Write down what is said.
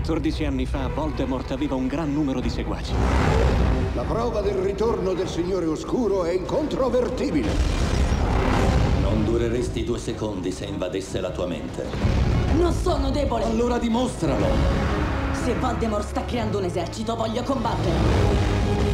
14 anni fa Voldemort aveva un gran numero di seguaci. La prova del ritorno del Signore Oscuro è incontrovertibile. Non dureresti 2 secondi se invadesse la tua mente. Non sono debole! Allora dimostralo! Se Voldemort sta creando un esercito, voglio combattere!